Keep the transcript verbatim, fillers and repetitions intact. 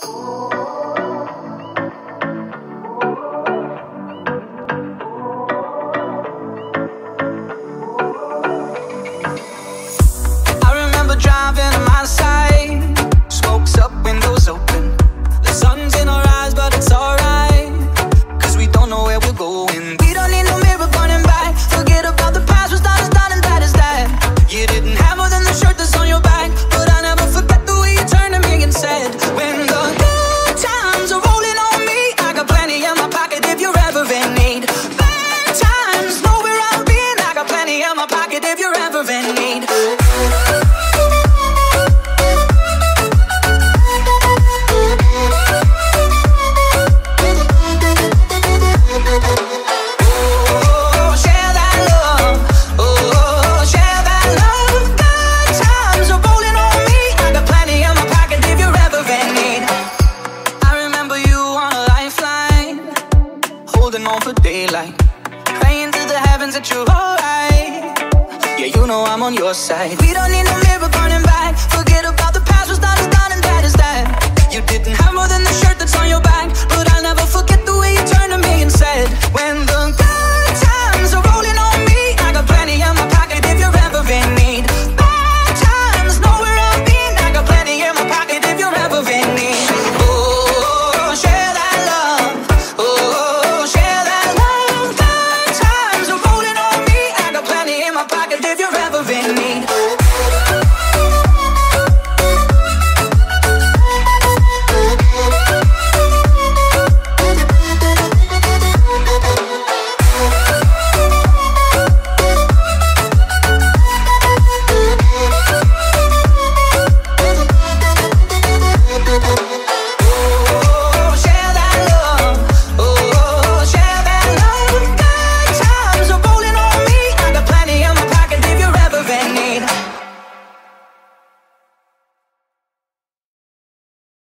Driving on my side, smokes up, windows open. The sun's in our eyes, but it's alright, cause we don't know where we're going. We don't need no mirror pointing back. Forget about the past, what's done is done and that is that. You didn't have more than the shirt that's on your back, but I never forget the way you turned to me and said, when the good times are rolling on me, I got plenty in my pocket if you're ever in need. Bad times, know where I've been, I got plenty in my pocket if you're ever in need. On for daylight, praying to the heavens that you're alright. Yeah, you know I'm on your side. We don't need no mirror burning back. Forget about